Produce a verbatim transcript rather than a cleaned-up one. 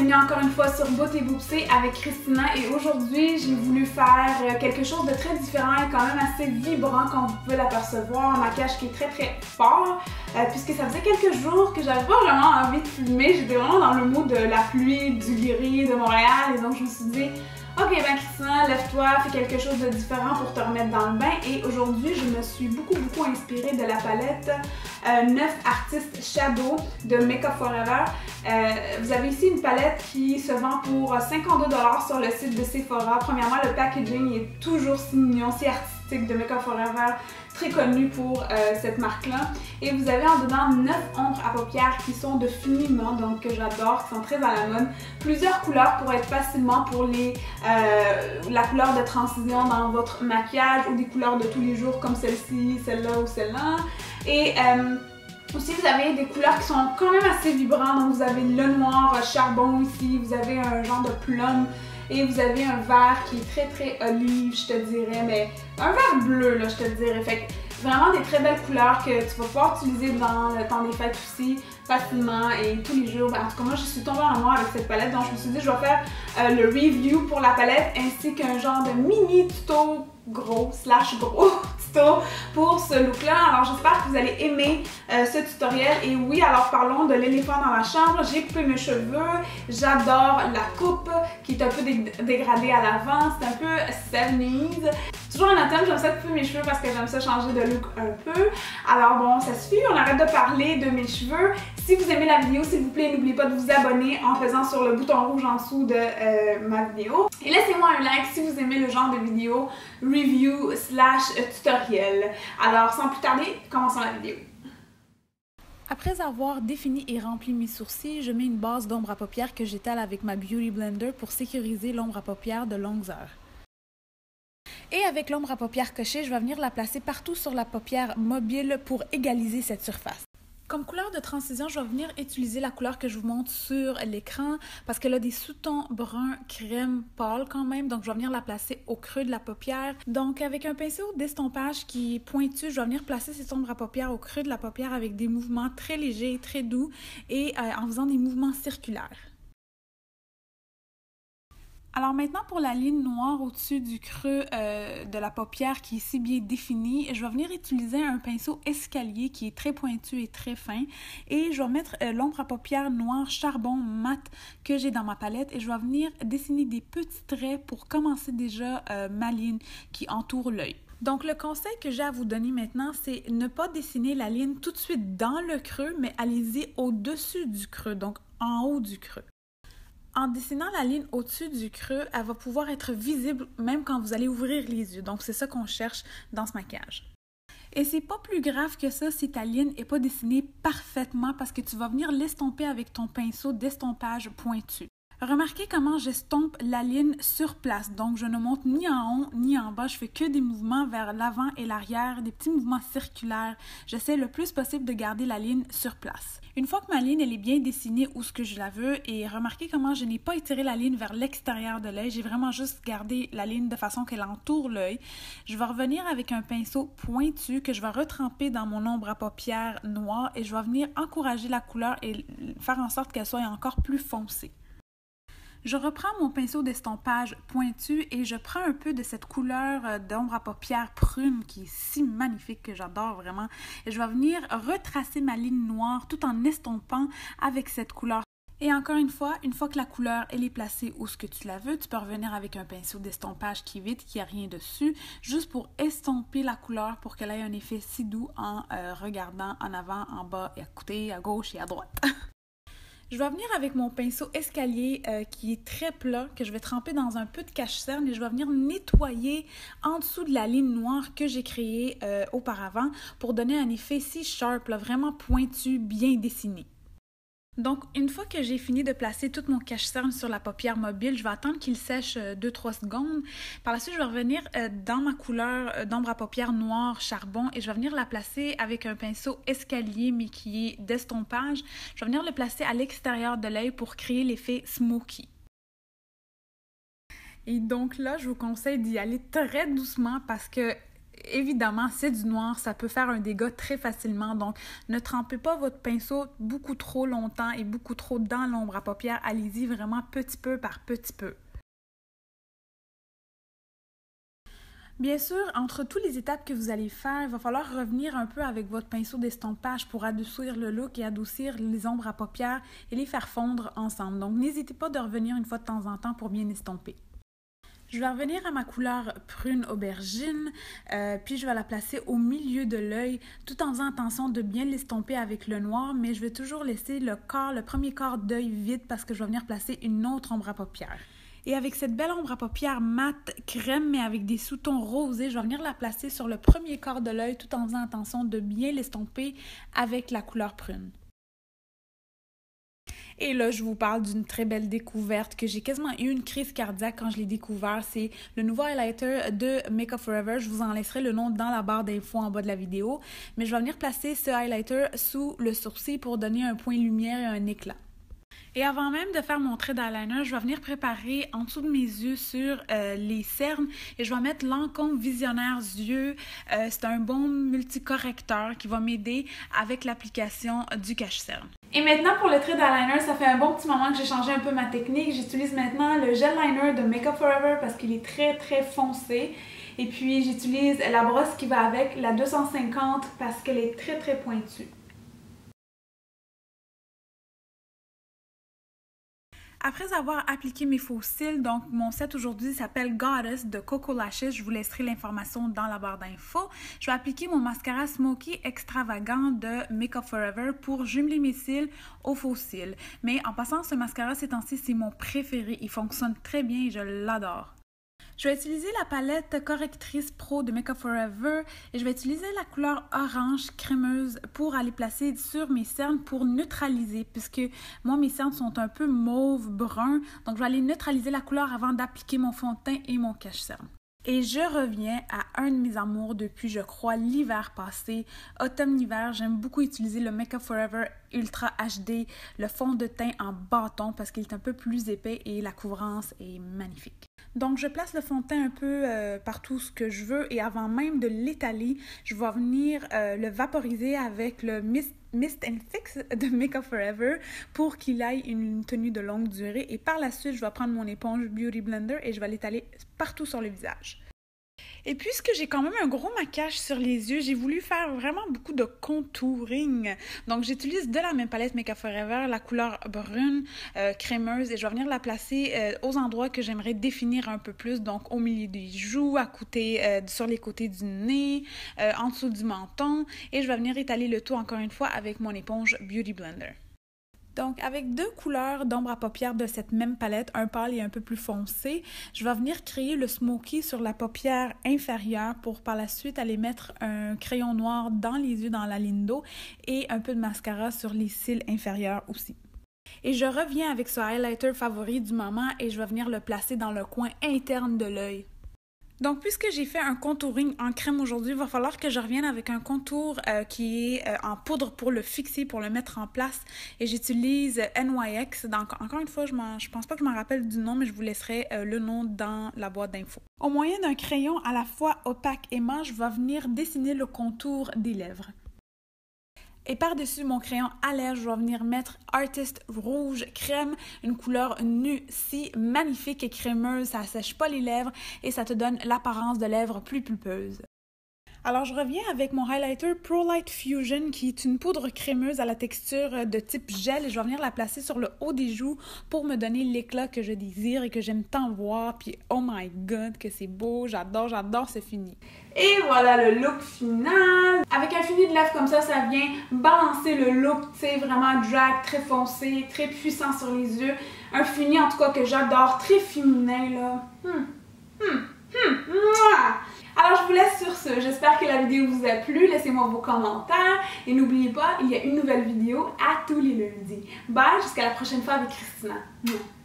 bienvenue encore une fois sur Beauté Boopsée avec Christina et aujourd'hui j'ai voulu faire quelque chose de très différent et quand même assez vibrant comme vous pouvez l'apercevoir, un maquillage qui est très très fort euh, puisque ça faisait quelques jours que j'avais pas vraiment envie de filmer, j'étais vraiment dans le mood de la pluie, du gris, de Montréal et donc je me suis dit ok ben Christina, lève-toi, fais quelque chose de différent pour te remettre dans le bain et aujourd'hui je me suis beaucoup beaucoup inspirée de la palette euh, neuf Artist Shadow de Make Up For Ever. Euh, vous avez ici une palette qui se vend pour cinquante-deux dollars sur le site de Sephora. Premièrement, le packaging est toujours si mignon, si artistique de Make Up For Ever, très connu pour euh, cette marque-là. Et vous avez en dedans neuf ombres à paupières qui sont de finiment, donc que j'adore, qui sont très à la mode. Plusieurs couleurs pour être facilement pour les, euh, la couleur de transition dans votre maquillage ou des couleurs de tous les jours comme celle-ci, celle-là ou celle-là. Et euh, aussi, vous avez des couleurs qui sont quand même assez vibrantes. Donc, vous avez le noir charbon ici, vous avez un genre de plum et vous avez un vert qui est très très olive, je te dirais, mais un vert bleu, là, je te dirais. Fait que vraiment des très belles couleurs que tu vas pouvoir utiliser dans le temps des fêtes aussi facilement et tous les jours. Ben, en tout cas, moi, je suis tombée en amour avec cette palette, donc je me suis dit je vais faire euh, le review pour la palette ainsi qu'un genre de mini tuto gros slash gros tuto pour ce look là. Alors j'espère que vous allez aimer euh, ce tutoriel et oui, alors parlons de l'éléphant dans la chambre. J'ai coupé mes cheveux, j'adore la coupe qui est un peu dé dégradée à l'avant, c'est un peu soixante-dix. Toujours en automne, j'aime ça couper mes cheveux parce que j'aime ça changer de look un peu. Alors bon, ça suffit, on arrête de parler de mes cheveux. Si vous aimez la vidéo, s'il vous plaît, n'oubliez pas de vous abonner en faisant sur le bouton rouge en dessous de euh, ma vidéo. Et laissez-moi un like si vous aimez le genre de vidéo review slash tutoriel. Alors sans plus tarder, commençons la vidéo. Après avoir défini et rempli mes sourcils, je mets une base d'ombre à paupières que j'étale avec ma Beauty Blender pour sécuriser l'ombre à paupières de longues heures. Et avec l'ombre à paupières cochée, je vais venir la placer partout sur la paupière mobile pour égaliser cette surface. Comme couleur de transition, je vais venir utiliser la couleur que je vous montre sur l'écran parce qu'elle a des sous-tons brun crème pâle quand même, donc je vais venir la placer au creux de la paupière. Donc avec un pinceau d'estompage qui est pointu, je vais venir placer cette ombre à paupières au creux de la paupière avec des mouvements très légers, très doux et euh, en faisant des mouvements circulaires. Alors maintenant pour la ligne noire au-dessus du creux euh, de la paupière qui est si bien définie, je vais venir utiliser un pinceau escalier qui est très pointu et très fin et je vais mettre euh, l'ombre à paupières noire charbon mat que j'ai dans ma palette et je vais venir dessiner des petits traits pour commencer déjà euh, ma ligne qui entoure l'œil. Donc le conseil que j'ai à vous donner maintenant, c'est ne pas dessiner la ligne tout de suite dans le creux, mais allez-y au-dessus du creux, donc en haut du creux. En dessinant la ligne au-dessus du creux, elle va pouvoir être visible même quand vous allez ouvrir les yeux. Donc c'est ça qu'on cherche dans ce maquillage. Et c'est pas plus grave que ça si ta ligne n'est pas dessinée parfaitement parce que tu vas venir l'estomper avec ton pinceau d'estompage pointu. Remarquez comment j'estompe la ligne sur place, donc je ne monte ni en haut ni en bas, je fais que des mouvements vers l'avant et l'arrière, des petits mouvements circulaires. J'essaie le plus possible de garder la ligne sur place. Une fois que ma ligne elle est bien dessinée où ce que je la veux, et remarquez comment je n'ai pas étiré la ligne vers l'extérieur de l'œil, j'ai vraiment juste gardé la ligne de façon qu'elle entoure l'œil. Je vais revenir avec un pinceau pointu que je vais retremper dans mon ombre à paupières noire et je vais venir encourager la couleur et faire en sorte qu'elle soit encore plus foncée. Je reprends mon pinceau d'estompage pointu et je prends un peu de cette couleur d'ombre à paupières prune qui est si magnifique que j'adore vraiment. Et je vais venir retracer ma ligne noire tout en estompant avec cette couleur. Et encore une fois, une fois que la couleur elle est placée où ce que tu la veux, tu peux revenir avec un pinceau d'estompage qui est vide, qui n'a rien dessus, juste pour estomper la couleur pour qu'elle ait un effet si doux en euh, regardant en avant, en bas, et à côté, à gauche et à droite. Je vais venir avec mon pinceau escalier euh, qui est très plat, que je vais tremper dans un peu de cache-cerne et je vais venir nettoyer en dessous de la ligne noire que j'ai créée euh, auparavant pour donner un effet si sharp, là, vraiment pointu, bien dessiné. Donc, une fois que j'ai fini de placer tout mon cache-cerne sur la paupière mobile, je vais attendre qu'il sèche deux à trois secondes. Par la suite, je vais revenir dans ma couleur d'ombre à paupières noire charbon et je vais venir la placer avec un pinceau escalier, mais qui est d'estompage. Je vais venir le placer à l'extérieur de l'œil pour créer l'effet smoky. Et donc là, je vous conseille d'y aller très doucement parce que évidemment, c'est du noir, ça peut faire un dégât très facilement. Donc, ne trempez pas votre pinceau beaucoup trop longtemps et beaucoup trop dans l'ombre à paupières. Allez-y vraiment petit peu par petit peu. Bien sûr, entre toutes les étapes que vous allez faire, il va falloir revenir un peu avec votre pinceau d'estompage pour adoucir le look et adoucir les ombres à paupières et les faire fondre ensemble. Donc, n'hésitez pas de revenir une fois de temps en temps pour bien estomper. Je vais revenir à ma couleur prune aubergine, euh, puis je vais la placer au milieu de l'œil, tout en faisant attention de bien l'estomper avec le noir, mais je vais toujours laisser le quart, le premier quart d'œil vide parce que je vais venir placer une autre ombre à paupières. Et avec cette belle ombre à paupières mate crème, mais avec des sous-tons rosés, je vais venir la placer sur le premier quart de l'œil tout en faisant attention de bien l'estomper avec la couleur prune. Et là, je vous parle d'une très belle découverte que j'ai quasiment eu une crise cardiaque quand je l'ai découvert. C'est le nouveau highlighter de Make Up For Ever. Je vous en laisserai le nom dans la barre d'infos en bas de la vidéo. Mais je vais venir placer ce highlighter sous le sourcil pour donner un point lumière et un éclat. Et avant même de faire mon trait d'eyeliner, je vais venir préparer en dessous de mes yeux sur euh, les cernes et je vais mettre Lancôme Visionnaire Yeux. Euh, c'est un bon multicorrecteur qui va m'aider avec l'application du cache-cerne. Et maintenant pour le trait d'eyeliner, ça fait un bon petit moment que j'ai changé un peu ma technique. J'utilise maintenant le gel liner de Make Up For Ever parce qu'il est très très foncé. Et puis j'utilise la brosse qui va avec, la deux cent cinquante, parce qu'elle est très très pointue. Après avoir appliqué mes faux cils, donc mon set aujourd'hui s'appelle Goddess de Coco Lashes. Je vous laisserai l'information dans la barre d'infos. Je vais appliquer mon mascara Smoky Extravagant de Make Up For Ever pour jumeler mes cils aux faux cils. Mais en passant, ce mascara ces temps-ci, c'est mon préféré. Il fonctionne très bien et je l'adore. Je vais utiliser la palette Correctrice Pro de Make Up For Ever et je vais utiliser la couleur orange crémeuse pour aller placer sur mes cernes pour neutraliser, puisque moi mes cernes sont un peu mauve brun, donc je vais aller neutraliser la couleur avant d'appliquer mon fond de teint et mon cache-cerne. Et je reviens à un de mes amours depuis, je crois, l'hiver passé. Automne-hiver, j'aime beaucoup utiliser le Make Up For Ever Ultra H D, le fond de teint en bâton parce qu'il est un peu plus épais et la couvrance est magnifique. Donc, je place le fond de teint un peu euh, partout ce que je veux et avant même de l'étaler, je vais venir euh, le vaporiser avec le Mist, Mist and Fix de Make Up For Ever pour qu'il aille une tenue de longue durée. Et par la suite, je vais prendre mon éponge Beauty Blender et je vais l'étaler partout sur le visage. Et puisque j'ai quand même un gros maquillage sur les yeux, j'ai voulu faire vraiment beaucoup de contouring. Donc, j'utilise de la même palette Make Up For Ever, la couleur brune, euh, crémeuse, et je vais venir la placer euh, aux endroits que j'aimerais définir un peu plus. Donc, au milieu des joues, à côté, euh, sur les côtés du nez, euh, en dessous du menton. Et je vais venir étaler le tout encore une fois avec mon éponge Beauty Blender. Donc, avec deux couleurs d'ombre à paupières de cette même palette, un pâle et un peu plus foncé, je vais venir créer le smoky sur la paupière inférieure pour par la suite aller mettre un crayon noir dans les yeux, dans la ligne d'eau et un peu de mascara sur les cils inférieurs aussi. Et je reviens avec ce highlighter favori du moment et je vais venir le placer dans le coin interne de l'œil. Donc, puisque j'ai fait un contouring en crème aujourd'hui, il va falloir que je revienne avec un contour euh, qui est euh, en poudre pour le fixer, pour le mettre en place. Et j'utilise N Y X. Donc, encore une fois, je ne pense pas que je m'en rappelle du nom, mais je vous laisserai euh, le nom dans la boîte d'infos. Au moyen d'un crayon à la fois opaque et mat, je vais venir dessiner le contour des lèvres. Et par-dessus mon crayon à lèvres, je vais venir mettre Artist Rouge Crème, une couleur nue si magnifique et crémeuse, ça sèche pas les lèvres et ça te donne l'apparence de lèvres plus pulpeuses. Alors, je reviens avec mon highlighter Pro Light Fusion qui est une poudre crémeuse à la texture de type gel et je vais venir la placer sur le haut des joues pour me donner l'éclat que je désire et que j'aime tant voir. Puis, oh my god, que c'est beau, j'adore, j'adore ce fini. Et voilà le look final. Avec un fini de lèvres comme ça, ça vient balancer le look, tu sais, vraiment drag, très foncé, très puissant sur les yeux. Un fini en tout cas que j'adore, très féminin là. Hum, hum, hum, mouah. Alors, je vous laisse sur ce. J'espère que la vidéo vous a plu. Laissez-moi vos commentaires. Et n'oubliez pas, il y a une nouvelle vidéo à tous les lundis. Bye, jusqu'à la prochaine fois avec Christina.